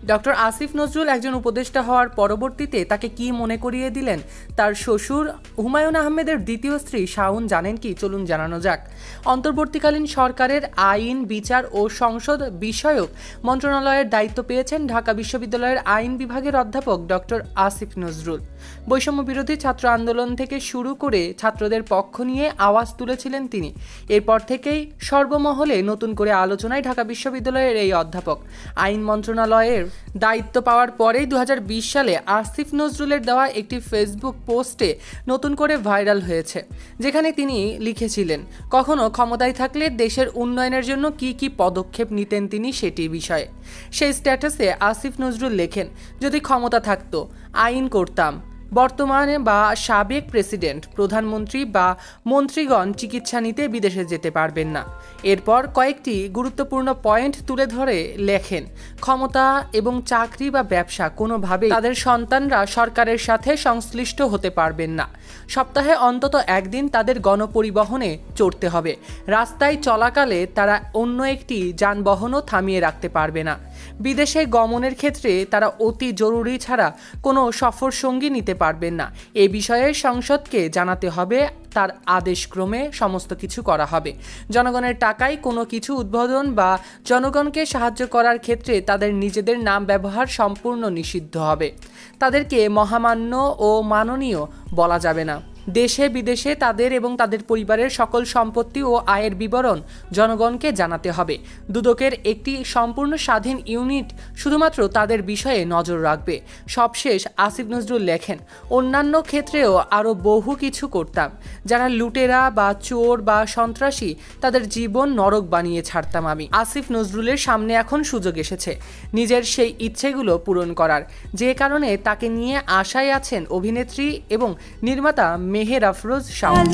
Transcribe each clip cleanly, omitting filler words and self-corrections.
Doctor Asif Nazrul একজন উপদেষ্টা হওয়ার পরবর্তীতে তাকে কি মনে করিয়ে দিলেন তার শ্বশুর হুমায়ুন আহমেদের দ্বিতীয় স্ত্রী শাওন, জানেন কি? চলুন জানানো যাক। অন্তর্বর্তীকালীন সরকারের আইন, বিচার ও সংসদ বিষয়ক মন্ত্রণালয়ের দায়িত্ব পেয়েছেন ঢাকা বিশ্ববিদ্যালয়ের আইন বিভাগের অধ্যাপক ডক্টর আসিফ নজরুল। বৈষম্য বিরোধী ছাত্র আন্দোলন থেকে শুরু করে ছাত্রদের পক্ষ নিয়ে আওয়াজ তুলেছিলেন তিনি। এরপর থেকেই সর্বমহলে নতুন করে আলোচনায় ঢাকা বিশ্ববিদ্যালয়ের এই অধ্যাপক। আইন মন্ত্রণালয়ের দায়িত্ব পাওয়ার পরেই 2020 সালে আসিফ নজরুলের দেওয়া একটি ফেসবুক পোস্টে নতুন করে ভাইরাল হয়েছে, যেখানে তিনি লিখেছিলেন কখনো ক্ষমতায় থাকলে দেশের উন্নয়নের জন্য কি কি পদক্ষেপ নিতেন তিনি সেটি বিষয়ে। সেই স্ট্যাটাসে আসিফ নজরুল লেখেন, যদি ক্ষমতা থাকতো আইন করতাম, বর্তমানে বা সাবেক প্রেসিডেন্ট, প্রধানমন্ত্রী বা মন্ত্রীগণ চিকিৎসা নিতে বিদেশে যেতে পারবেন না। এরপর কয়েকটি গুরুত্বপূর্ণ পয়েন্ট তুলে ধরে লেখেন, ক্ষমতা এবং চাকরি বা ব্যবসা কোনোভাবেই তাদের সন্তানরা সরকারের সাথে সংশ্লিষ্ট হতে পারবেন না। সপ্তাহে অন্তত একদিন তাদের গণপরিবহনে চড়তে হবে। রাস্তায় চলাকালে তারা অন্য একটি যানবাহনও থামিয়ে রাখতে পারবে না। বিদেশে গমনের ক্ষেত্রে তারা অতি জরুরি ছাড়া কোনো সফর সঙ্গী নিতে পারবেন না। এ বিষয়ে সংসদকে জানাতে হবে, তার আদেশক্রমে সমস্ত কিছু করা হবে। জনগণের টাকায় কোনো কিছু উদ্বোধন বা জনগণকে সাহায্য করার ক্ষেত্রে তাদের নিজেদের নাম ব্যবহার সম্পূর্ণ নিষিদ্ধ হবে। তাদেরকে মহামান্য ও মাননীয় বলা যাবে না। দেশে বিদেশে তাদের এবং তাদের পরিবারের সকল সম্পত্তি ও আয়ের বিবরণ জনগণকে জানাতে হবে। দুদকের একটি সম্পূর্ণ স্বাধীন ইউনিট শুধুমাত্র তাদের বিষয়ে নজর রাখবে। সবশেষ আসিফ নজরুল লেখেন, অন্যান্য ক্ষেত্রেও আরও বহু কিছু করতাম। যারা লুটেরা বা চোর বা সন্ত্রাসী, তাদের জীবন নরক বানিয়ে ছাড়তাম আমি। আসিফ নজরুলের সামনে এখন সুযোগ এসেছে নিজের সেই ইচ্ছেগুলো পূরণ করার, যে কারণে তাকে নিয়ে আশায় আছেন অভিনেত্রী এবং নির্মাতা মেহের আফরোজ শাওন।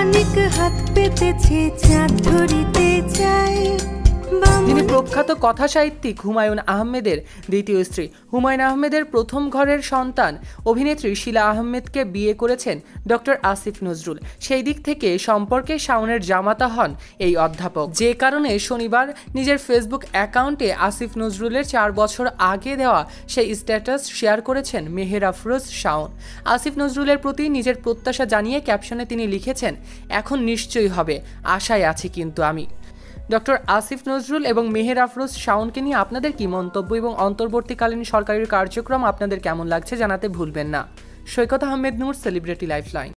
তিনি প্রখ্যাত কথা সাহিত্যিক হুমায়ুন আহমেদের দ্বিতীয় স্ত্রী। হুমায়ুন আহমেদের প্রথম ঘরের সন্তান অভিনেত্রী শিলা আহমেদকে বিয়ে করেছেন ডক্টর আসিফ নজরুল। সেই দিক থেকে সম্পর্কে শাওনের জামাতা হন এই অধ্যাপক, যে কারণে শনিবার নিজের ফেসবুক অ্যাকাউন্টে আসিফ নজরুলের 4 বছর আগে দেওয়া সেই স্ট্যাটাস শেয়ার করেছেন মেহের আফরোজ শাওন। আসিফ নজরুলের প্রতি নিজের প্রত্যাশা জানিয়ে ক্যাপশনে তিনি লিখেছেন, এখন নিশ্চয়ই হবে, আশায় আছি কিন্তু আমি। ডক্টর আসিফ নজরুল এবং মেহের আফরোজ শাওনকে নিয়ে আপনাদের কি মন্তব্য এবং অন্তর্বর্তীকালীন সরকারের কার্যক্রম আপনাদের কেমন লাগছে জানাতে ভুলবেন না। Saikat Ahmed Noor, celebrity lifeline.